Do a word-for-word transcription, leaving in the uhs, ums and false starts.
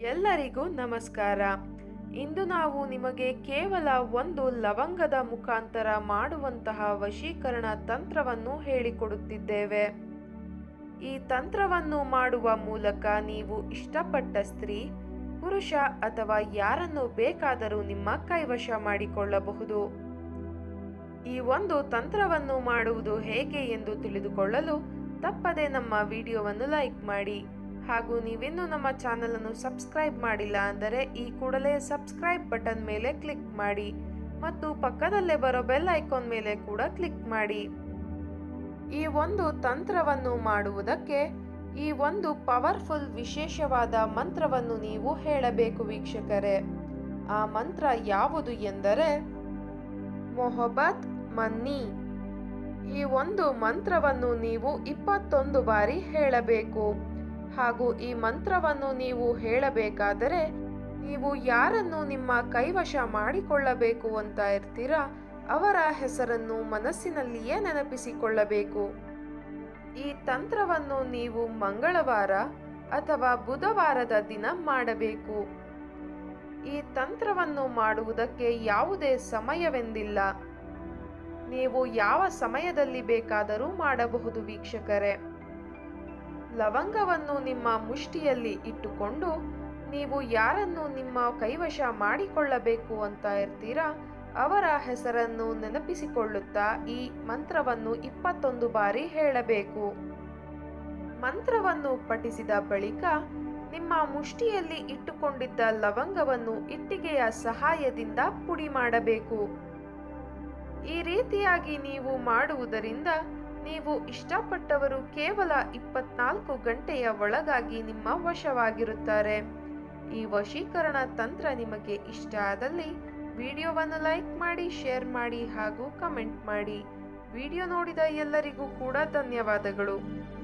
ಎಲ್ಲರಿಗೂ ನಮಸ್ಕಾರ. ಇಂದು ನಾವು ನಿಮಗೆ ಕೇವಲ ಒಂದು ಲವಂಗದ ಮುಖಾಂತರ ಮಾಡುವಂತಹ ವಶೀಕರಣ ತಂತ್ರವನ್ನು ಹೇಳಿಕೊಡುತ್ತಿದ್ದೇವೆ. ಈ ತಂತ್ರವನ್ನು ಮಾಡುವ ಮೂಲಕ ನೀವು ಇಷ್ಟಪಟ್ಟ ಸ್ತ್ರೀ, ಪುರುಷ ಅಥವಾ ಯಾರನ್ನು ಬೇಕಾದರೂ ನಿಮ್ಮ ಕೈವಶ ಮಾಡಿಕೊಳ್ಳಬಹುದು. ಈ ಒಂದು ತಂತ್ರವನ್ನು ಮಾಡುವುದು ಹೇಗೆ ಎಂದು ತಿಳಿದುಕೊಳ್ಳಲು ತಪ್ಪದೆ ನಮ್ಮ ವಿಡಿಯೋವನ್ನು ಲೈಕ್ ಮಾಡಿ. ಹಾಗೂ ನೀವಿನ್ನೂ ನಮ್ಮ ಚಾನಲ್ ಅನ್ನು ಸಬ್ಸ್ಕ್ರೈಬ್ ಮಾಡಿಲ್ಲ ಅಂದರೆ ಈ ಕೂಡಲೇ ಸಬ್ಸ್ಕ್ರೈಬ್ ಬಟನ್ ಮೇಲೆ ಕ್ಲಿಕ್ ಮಾಡಿ ಮತ್ತು ಪಕ್ಕದಲ್ಲೇ ಬರೋ ಬೆಲ್ ಐಕಾನ್ ಮೇಲೆ ಕೂಡ ಕ್ಲಿಕ್ ಮಾಡಿ. ಈ ಒಂದು ತಂತ್ರವನ್ನು ಮಾಡುವುದಕ್ಕೆ ಈ ಒಂದು ಪವರ್ಫುಲ್ ವಿಶೇಷವಾದ ಮಂತ್ರವನ್ನು ನೀವು ಹೇಳಬೇಕು ವೀಕ್ಷಕರೇ. ಆ ಮಂತ್ರ ಯಾವುದು ಎಂದರೆ ಮೊಹಬ್ಬತ್ ಮನ್ನಿ. ಈ ಒಂದು ಮಂತ್ರವನ್ನು ನೀವು ಇಪ್ಪತ್ತೊಂದು ಬಾರಿ ಹೇಳಬೇಕು. ಹಾಗೂ ಈ ಮಂತ್ರವನ್ನು ನೀವು ಹೇಳಬೇಕಾದರೆ ನೀವು ಯಾರನ್ನು ನಿಮ್ಮ ಕೈವಶ ಮಾಡಿಕೊಳ್ಳಬೇಕು ಅಂತ ಇರ್ತೀರಾ ಅವರ ಹೆಸರನ್ನು ಮನಸ್ಸಿನಲ್ಲಿಯೇ ನೆನಪಿಸಿಕೊಳ್ಳಬೇಕು. ಈ ತಂತ್ರವನ್ನು ನೀವು ಮಂಗಳವಾರ ಅಥವಾ ಬುಧವಾರದ ದಿನ ಮಾಡಬೇಕು. ಈ ತಂತ್ರವನ್ನು ಮಾಡುವುದಕ್ಕೆ ಯಾವುದೇ ಸಮಯವೆಂದಿಲ್ಲ. ನೀವು ಯಾವ ಸಮಯದಲ್ಲಿ ಬೇಕಾದರೂ ಮಾಡಬಹುದು ವೀಕ್ಷಕರೇ. ಲವಂಗವನ್ನು ನಿಮ್ಮ ಮುಷ್ಟಿಯಲ್ಲಿ ಇಟ್ಟುಕೊಂಡು ನೀವು ಯಾರನ್ನು ನಿಮ್ಮ ಕೈವಶ ಮಾಡಿಕೊಳ್ಳಬೇಕು ಅಂತ ಇರ್ತೀರಾ ಅವರ ಹೆಸರನ್ನು ನೆನಪಿಸಿಕೊಳ್ಳುತ್ತಾ ಈ ಮಂತ್ರವನ್ನು ಇಪ್ಪತ್ತೊಂದು ಬಾರಿ ಹೇಳಬೇಕು. ಮಂತ್ರವನ್ನು ಪಠಿಸಿದ ಬಳಿಕ ನಿಮ್ಮ ಮುಷ್ಟಿಯಲ್ಲಿ ಇಟ್ಟುಕೊಂಡಿದ್ದ ಲವಂಗವನ್ನು ಇಟ್ಟಿಗೆಯ ಸಹಾಯದಿಂದ ಪುಡಿ ಮಾಡಬೇಕು. ಈ ರೀತಿಯಾಗಿ ನೀವು ಮಾಡುವುದರಿಂದ ನೀವು ಇಷ್ಟಪಟ್ಟವರು ಕೇವಲ ಇಪ್ಪತ್ನಾಲ್ಕು ಗಂಟೆಯ ಒಳಗಾಗಿ ನಿಮ್ಮ ವಶವಾಗಿರುತ್ತಾರೆ. ಈ ವಶೀಕರಣ ತಂತ್ರ ನಿಮಗೆ ಇಷ್ಟ ಆದಲ್ಲಿ ವಿಡಿಯೋವನ್ನು ಲೈಕ್ ಮಾಡಿ, ಶೇರ್ ಮಾಡಿ ಹಾಗೂ ಕಮೆಂಟ್ ಮಾಡಿ. ವಿಡಿಯೋ ನೋಡಿದ ಎಲ್ಲರಿಗೂ ಕೂಡ ಧನ್ಯವಾದಗಳು.